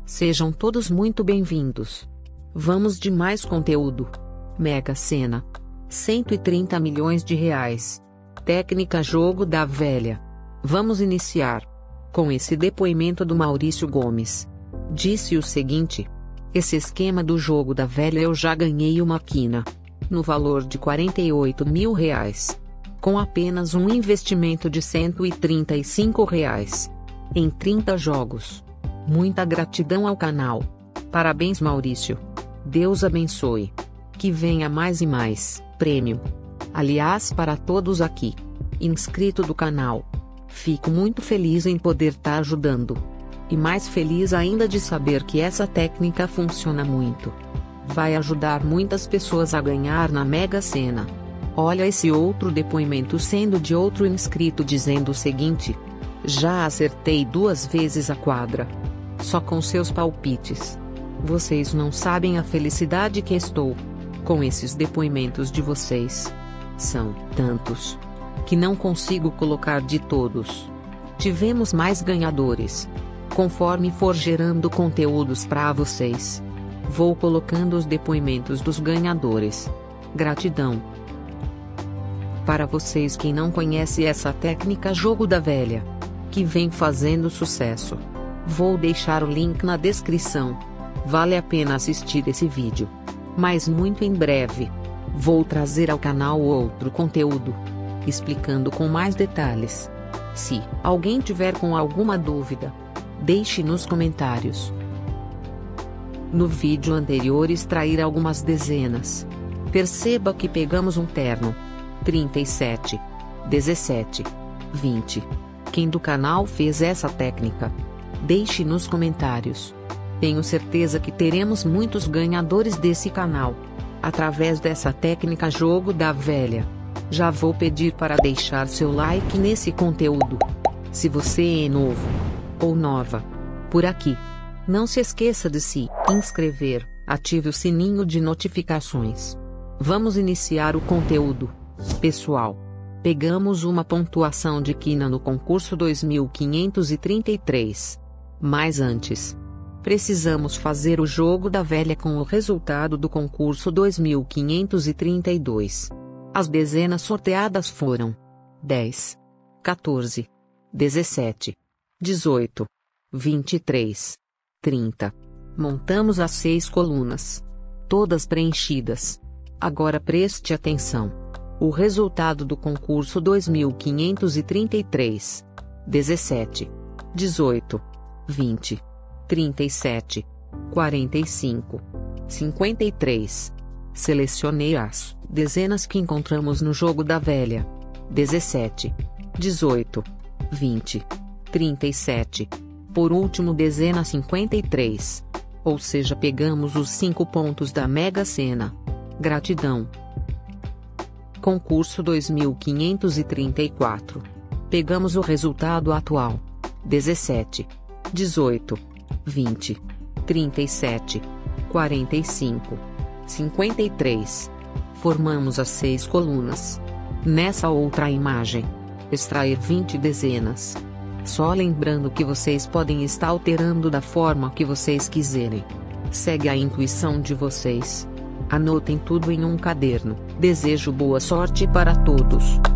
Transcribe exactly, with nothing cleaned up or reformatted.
Sejam todos muito bem-vindos. Vamos de mais conteúdo. Mega Sena. cento e trinta milhões de reais. Técnica jogo da velha. Vamos iniciar com esse depoimento do Maurício Gomes. Disse o seguinte: esse esquema do jogo da velha eu já ganhei uma quina, no valor de quarenta e oito mil reais, com apenas um investimento de cento e trinta e cinco reais, em trinta jogos. Muita gratidão ao canal. Parabéns, Maurício. Deus abençoe. Que venha mais e mais prêmio. Aliás, para todos aqui inscrito do canal, fico muito feliz em poder estar ajudando. E mais feliz ainda de saber que essa técnica funciona muito. Vai ajudar muitas pessoas a ganhar na Mega Sena. Olha esse outro depoimento sendo de outro inscrito dizendo o seguinte: já acertei duas vezes a quadra. Só com seus palpites. Vocês não sabem a felicidade que estou com esses depoimentos de vocês. São tantos que não consigo colocar de todos. Tivemos mais ganhadores. Conforme for gerando conteúdos para vocês, vou colocando os depoimentos dos ganhadores. Gratidão. Para vocês que não conhecem essa técnica jogo da velha, que vem fazendo sucesso, vou deixar o link na descrição. Vale a pena assistir esse vídeo. Mas muito em breve, vou trazer ao canal outro conteúdo, explicando com mais detalhes. Se alguém tiver com alguma dúvida, deixe nos comentários. No vídeo anterior extrair algumas dezenas. Perceba que pegamos um terno. trinta e sete, dezessete, vinte. Quem do canal fez essa técnica? Deixe nos comentários. Tenho certeza que teremos muitos ganhadores desse canal, através dessa técnica jogo da velha. Já vou pedir para deixar seu like nesse conteúdo. Se você é novo ou nova por aqui, não se esqueça de se inscrever, ative o sininho de notificações. Vamos iniciar o conteúdo. Pessoal, pegamos uma pontuação de quina no concurso dois mil quinhentos e trinta e três. Mas antes, precisamos fazer o jogo da velha com o resultado do concurso dois mil quinhentos e trinta e dois. As dezenas sorteadas foram dez, quatorze, dezessete, dezoito, vinte e três, trinta. Montamos as seis colunas, todas preenchidas. Agora preste atenção. O resultado do concurso dois mil quinhentos e trinta e três, dezessete, dezoito, vinte, trinta e sete, quarenta e cinco, cinquenta e três. Selecionei as dezenas que encontramos no jogo da velha. dezessete, dezoito, vinte, trinta e sete. Por último, dezena cinquenta e três. Ou seja, pegamos os cinco pontos da Mega Sena. Gratidão. Concurso dois mil quinhentos e trinta e quatro. Pegamos o resultado atual. dezessete, dezoito, vinte, trinta e sete, quarenta e cinco, cinquenta e três. Formamos as seis colunas. Nessa outra imagem, extrair vinte dezenas. Só lembrando que vocês podem estar alterando da forma que vocês quiserem. Segue a intuição de vocês. Anotem tudo em um caderno. Desejo boa sorte para todos.